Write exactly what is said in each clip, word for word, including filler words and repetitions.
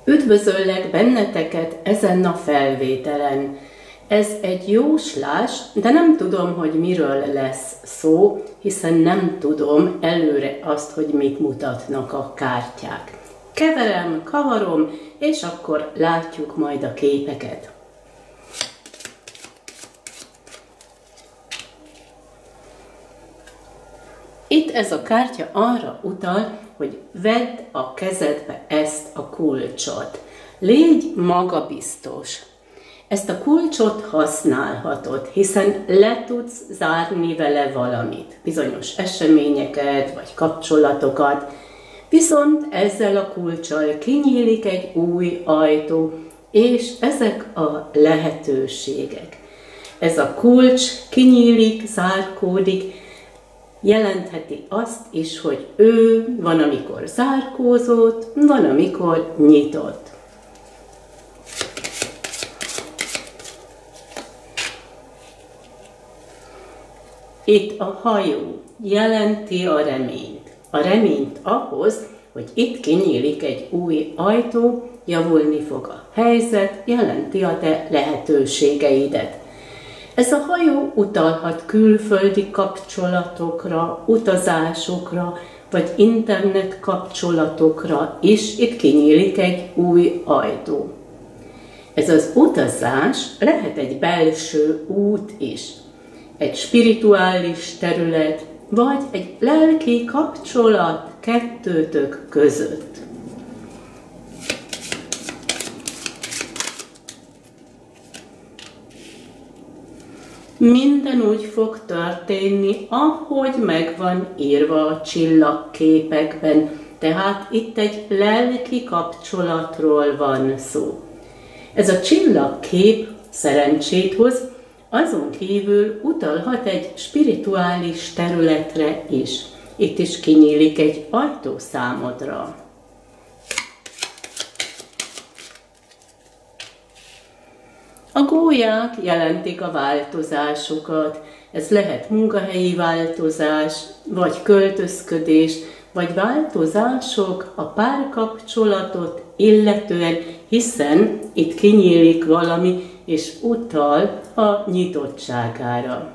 Üdvözöllek benneteket ezen a felvételen. Ez egy jóslás, de nem tudom, hogy miről lesz szó, hiszen nem tudom előre azt, hogy mit mutatnak a kártyák. Keverem, kavarom, és akkor látjuk majd a képeket. Itt ez a kártya arra utal, hogy vedd a kezedbe ezt a kulcsot. Légy magabiztos. Ezt a kulcsot használhatod, hiszen le tudsz zárni vele valamit, bizonyos eseményeket vagy kapcsolatokat, viszont ezzel a kulccsal kinyílik egy új ajtó, és ezek a lehetőségek. Ez a kulcs kinyílik, zárkódik, jelentheti azt is, hogy ő van, amikor zárkózott, van, amikor nyitott. Itt a hajó jelenti a reményt. A reményt ahhoz, hogy itt kinyílik egy új ajtó, javulni fog a helyzet, jelenti a te lehetőségeidet. Ez a hajó utalhat külföldi kapcsolatokra, utazásokra, vagy internet kapcsolatokra is, itt kinyílik egy új ajtó. Ez az utazás lehet egy belső út is, egy spirituális terület, vagy egy lelki kapcsolat kettőtök között. Minden úgy fog történni, ahogy meg van írva a csillagképekben, tehát itt egy lelki kapcsolatról van szó. Ez a csillagkép szerencsét hoz, azon kívül utalhat egy spirituális területre is. Itt is kinyílik egy ajtó számodra. A gólyák jelentik a változásokat. Ez lehet munkahelyi változás, vagy költözködés, vagy változások a párkapcsolatot illetően, hiszen itt kinyílik valami, és utal a nyitottságára.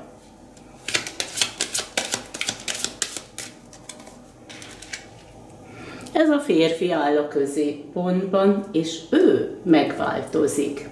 Ez a férfi áll a középpontban, és ő megváltozik.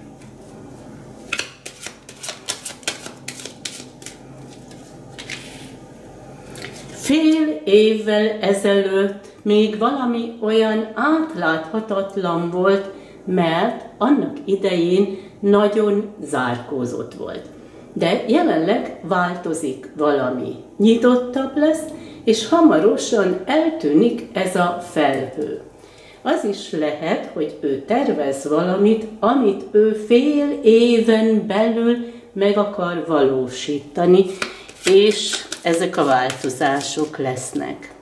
Fél évvel ezelőtt még valami olyan átláthatatlan volt, mert annak idején nagyon zárkózott volt. De jelenleg változik valami. Nyitottabb lesz, és hamarosan eltűnik ez a felhő. Az is lehet, hogy ő tervez valamit, amit ő fél éven belül meg akar valósítani, és ezek a változások lesznek.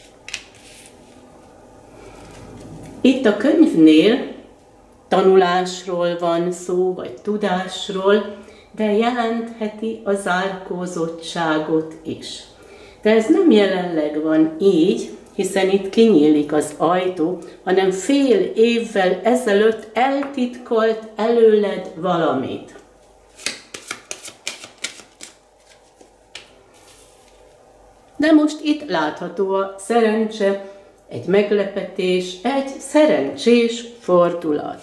Itt a könyvnél tanulásról van szó, vagy tudásról, de jelentheti a zárkózottságot is. De ez nem jelenleg van így, hiszen itt kinyílik az ajtó, hanem fél évvel ezelőtt eltitkolt előled valamit. De most itt látható a szerencse, egy meglepetés, egy szerencsés fordulat.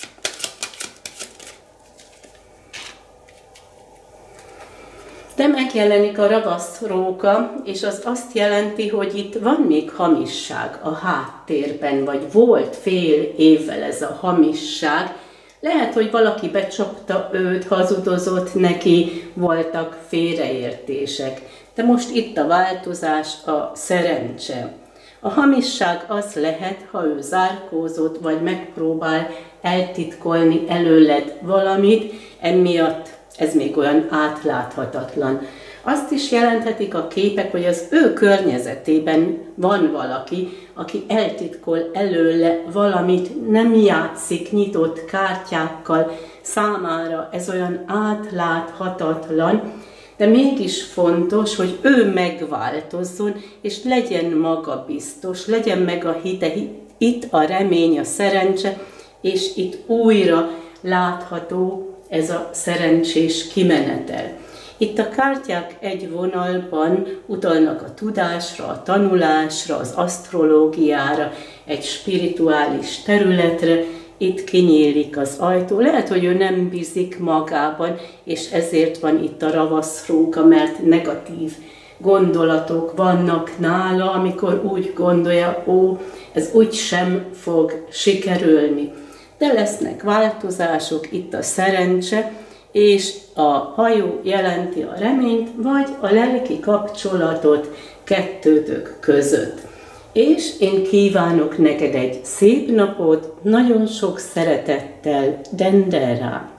De megjelenik a ravaszróka, és az azt jelenti, hogy itt van még hamisság a háttérben, vagy volt fél évvel ez a hamisság. Lehet, hogy valaki becsapta őt, hazudozott neki, voltak félreértések. De most itt a változás, a szerencse. A hamisság az lehet, ha ő zárkózott, vagy megpróbál eltitkolni előled valamit, emiatt ez még olyan átláthatatlan. Azt is jelenthetik a képek, hogy az ő környezetében van valaki, aki eltitkol előle valamit, nem játszik nyitott kártyákkal, számára ez olyan átláthatatlan, de mégis fontos, hogy ő megváltozzon, és legyen magabiztos, legyen meg a hite, itt a remény, a szerencse, és itt újra látható ez a szerencsés kimenetel. Itt a kártyák egy vonalban utalnak a tudásra, a tanulásra, az asztrológiára, egy spirituális területre. Itt kinyílik az ajtó. Lehet, hogy ő nem bízik magában, és ezért van itt a ravaszróka, mert negatív gondolatok vannak nála, amikor úgy gondolja, ó, ez úgy sem fog sikerülni. De lesznek változások, itt a szerencse, és a hajó jelenti a reményt, vagy a lelki kapcsolatot kettőtök között. És én kívánok neked egy szép napot, nagyon sok szeretettel, Denderá!